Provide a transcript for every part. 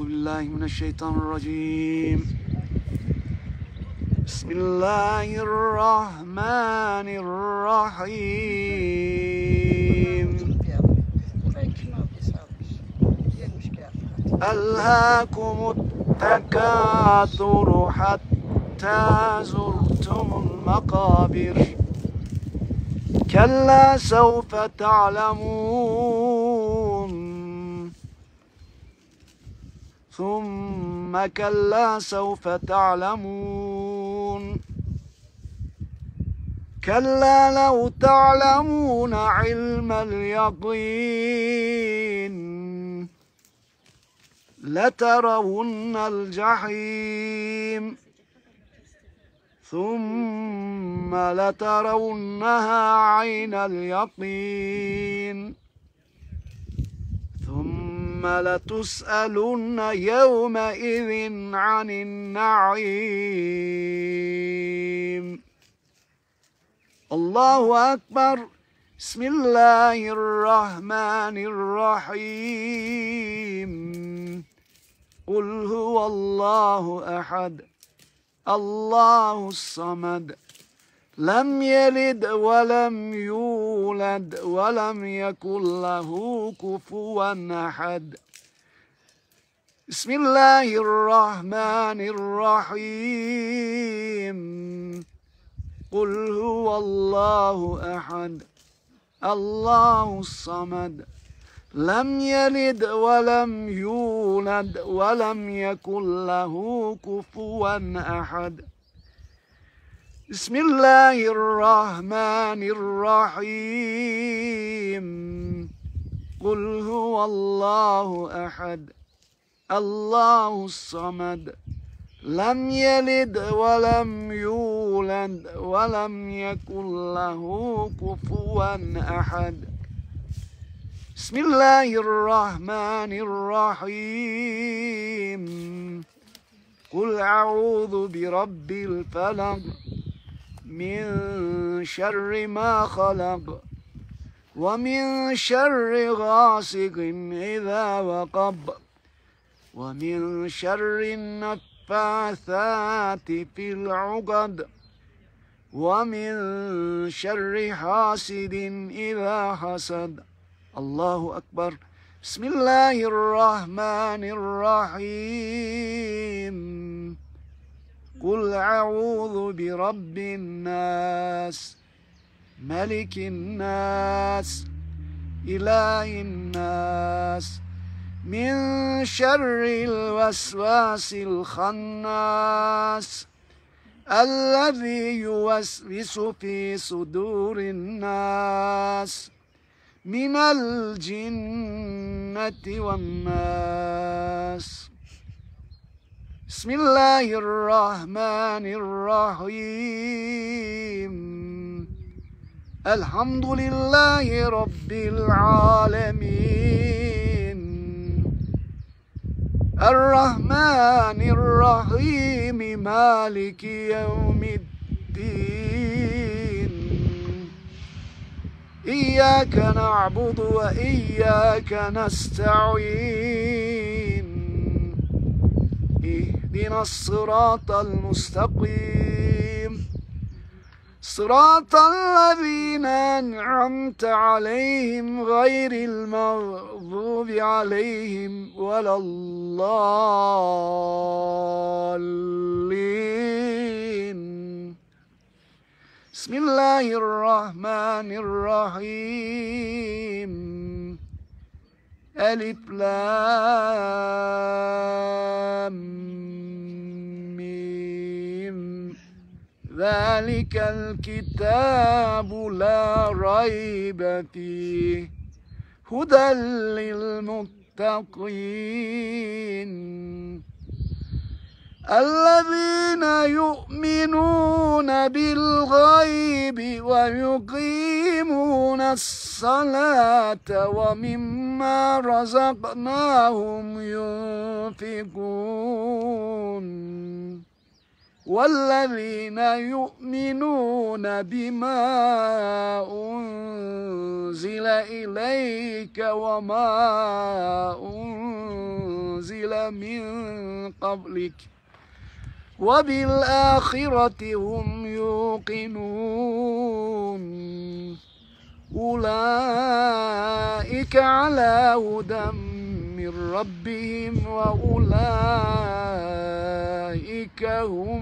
بالله من الشيطان الرجيم. بسم الله الرحمن الرحيم. ألهاكم التكاثر حتى زرتم المقابر كلا سوف تعلمون ثم كلا سوف تعلمون كلا لو تعلمون علم اليقين لترون الجحيم ثم لترونها عين اليقين ثم لتسألن يومئذ عن النعيم. الله أكبر. بسم الله الرحمن الرحيم. قل هو الله أحد الله الصمد لم يلد ولم يولد ولم يكن له كفوا أحد. بسم الله الرحمن الرحيم. قل هو الله أحد الله الصمد لم يلد ولم يولد ولم يكن له كفوا أحد. بسم الله الرحمن الرحيم. قل هو الله أحد الله الصمد لم يلد ولم يولد ولم يكن له كفوا أحد. بسم الله الرحمن الرحيم. قل أعوذ برب الفلق من شر ما خلق ومن شر غاسق إذا وقب ومن شر النفاثات في العقد ومن شر حاسد إذا حسد. الله أكبر. بسم الله الرحمن الرحيم. قل أعوذ برب الناس ملك الناس إله الناس من شر الوسواس الخناس الذي يوسوس في صدور الناس من الجنة والناس. بسم الله الرحمن الرحيم. الحمد لله رب العالمين الرحمن الرحيم مالك يوم الدين إياك نعبد وإياك نستعين اهدنا الصراط المستقيم صراط الذين أنعمت عليهم غير المغضوب عليهم ولا الضالين. بسم الله الرحمن الرحيم. ألف لام ميم ذلك الكتاب لا ريب فيه هدى للمتقين الذين يؤمنون بالغيب ويقيمون الصلاة ومما رزقناهم ينفقون والذين يؤمنون بما أنزل إليك وما أنزل أنزل من قبلك وبالآخرة هم يوقنون أولئك على هدى من ربهم وأولئك هم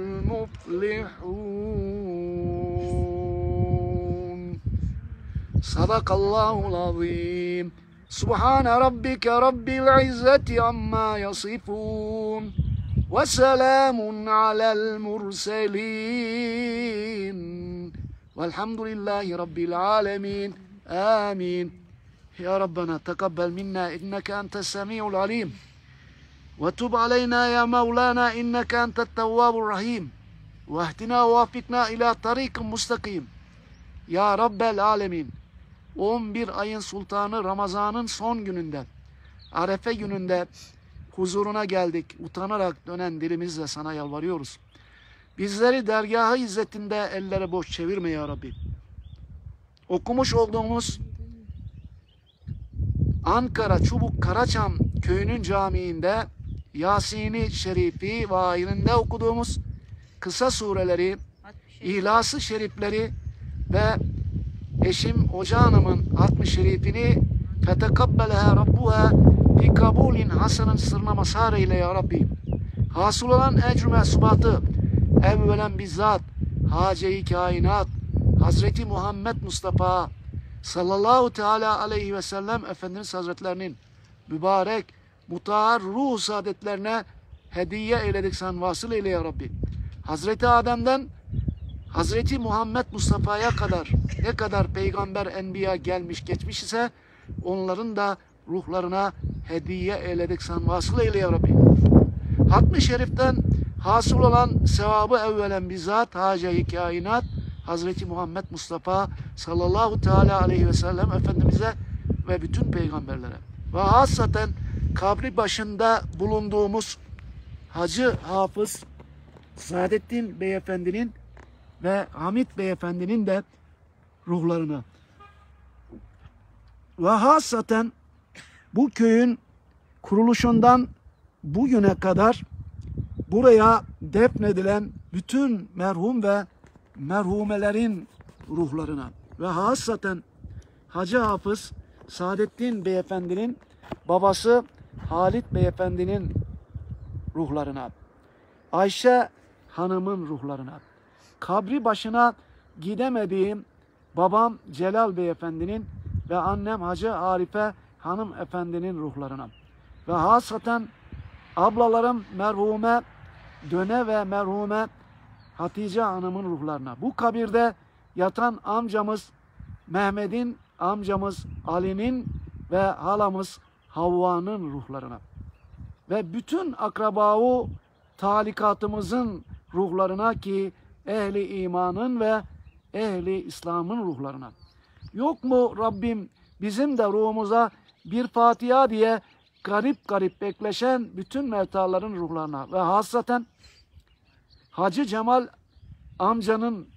المفلحون صدق الله العظيم سبحان ربك رب العزة عما يصفون وسلام على المرسلين والحمد لله رب العالمين آمين يا ربنا تقبل منا إنك أنت السميع العليم وتب علينا يا مولانا إنك أنت التواب الرحيم واهدنا ووفقنا إلى طريق مستقيم يا رب العالمين 11 ayın sultanı Ramazan'ın son gününde, Arefe gününde huzuruna geldik. Utanarak dönen dilimizle sana yalvarıyoruz. Bizleri dergâh-ı izzetinde ellere boş çevirme ya Rabbi. Okumuş olduğumuz Ankara Çubuk Karaçam köyünün camiinde Yasin-i Şerifi ve ahirinde okuduğumuz kısa sureleri, İhlas-ı Şerifleri ve eşim Hoca Hanım'ın hatm-ı şerifini fetekabbeleha rabbuha bi kabulin hasanın sırrına mazhar eyle ya Rabbi. Hasıl olan ecr-ü mesubatı evvelen bizzat Hace-i Kainat Hazreti Muhammed Mustafa sallallahu teala aleyhi ve sellem Efendimiz Hazretlerinin mübarek mutahhar ruh saadetlerine hediye eyledik, sen vasıl eyle ya Rabbi. Hazreti Adem'den Hazreti Muhammed Mustafa'ya kadar ne kadar peygamber, enbiya gelmiş geçmiş ise onların da ruhlarına hediye eyledik, sen vasıl eyle ya Rabbi. Hatm-ı Şerif'ten hasıl olan sevabı evvelen bizzat Hace-i Kainat Hazreti Muhammed Mustafa sallallahu teala aleyhi ve sellem Efendimiz'e ve bütün peygamberlere ve hasaten kabri başında bulunduğumuz Hacı Hafız Saadettin Beyefendinin ve Hamit Beyefendinin de ruhlarına ve hasaten bu köyün kuruluşundan bugüne kadar buraya defnedilen bütün merhum ve merhumelerin ruhlarına ve hasaten Hacı Hafız Saadettin Beyefendinin babası Halit Beyefendinin ruhlarına, Ayşe Hanım'ın ruhlarına, kabri başına gidemediğim babam Celal Beyefendinin ve annem Hacı Arife Hanım Efendinin ruhlarına ve hasaten ablalarım merhume Döne ve merhume Hatice Hanım'ın ruhlarına, bu kabirde yatan amcamız Mehmet'in, amcamız Ali'nin ve halamız Havva'nın ruhlarına ve bütün akraba-u talikatımızın ruhlarına ki ehli imanın ve ehli İslam'ın ruhlarına. Yok mu Rabbim bizim de ruhumuza bir Fatiha diye garip garip bekleşen bütün mevtaların ruhlarına ve hasaten Hacı Cemal amcanın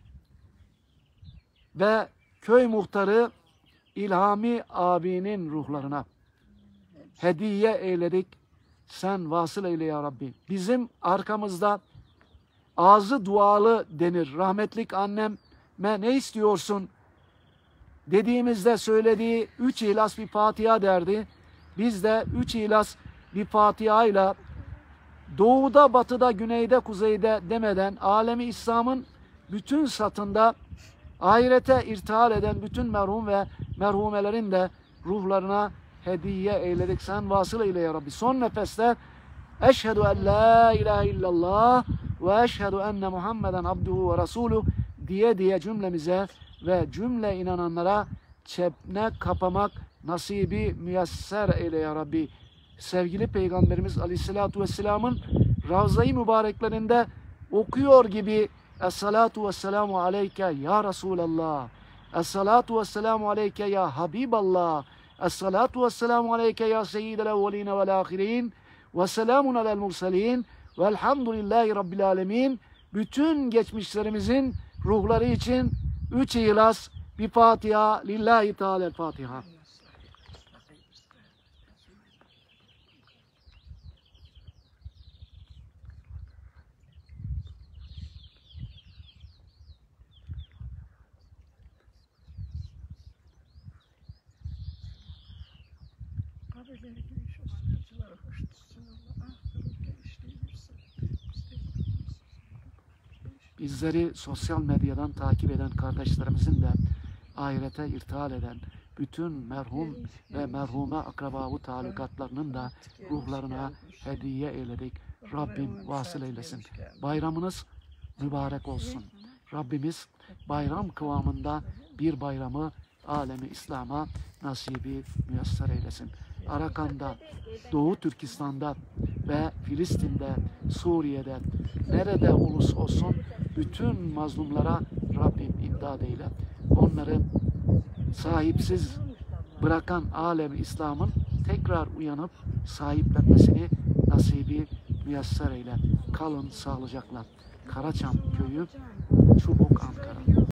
ve köy muhtarı İlhami abinin ruhlarına hediye eyledik, sen vasıl eyle ya Rabbi. Bizim arkamızda ağzı dualı denir. Rahmetlik anneme ne istiyorsun dediğimizde söylediği 3 İhlas bir Fatiha derdi. Biz de 3 İhlas bir Fatiha ile doğuda, batıda, güneyde, kuzeyde demeden alemi İslam'ın bütün satında ahirete irtihal eden bütün merhum ve merhumelerin de ruhlarına hediye eyledik, sen vasıl eyle ya Rabbi. Son nefeste eşhedü en la ilahe illallah ve eşhedü enne Muhammeden abduhu ve rasuluh diye cümlemize ve cümle inananlara çepne kapamak nasibi müyesser eyle ya Rabbi. Sevgili Peygamberimiz Aleyhisselatü Vesselam'ın Ravza-i Mübareklerinde okuyor gibi Es-salatu vesselamu aleyke ya Resulallah, Es-salatu vesselamu aleyke ya Habiballah, Es-salatu vesselamu aleyke ya Seyyidel evveline vel ahirin ve selamun alel murselin velhamdülillahi rabbil alemin. Bütün geçmişlerimizin ruhları için 3 İhlas bir Fatiha. Lillahi Teala Fatiha. Kahveleri geniş olsun, acıları hoş tutsun Allah. Ahırı genişleyebilirsin. Bizleri sosyal medyadan takip eden kardeşlerimizin de ahirete irtihal eden bütün merhum ve merhume akrabavu talukatlarının da ruhlarına hediye eyledik. Rabbim vasıl eylesin. Bayramınız mübarek olsun. Rabbimiz bayram kıvamında bir bayramı alemi İslam'a nasibi müyesser eylesin. Arakan'da, Doğu Türkistan'da ve Filistin'de, Suriye'de, nerede olursa olsun bütün mazlumlara Rabbim imdad eyle. Onları sahipsiz bırakan alem İslam'ın tekrar uyanıp sahiplenmesini nasibi müyesser eyle. Kalın sağlıcakla. Karaçam Köyü, Çubuk, Ankara.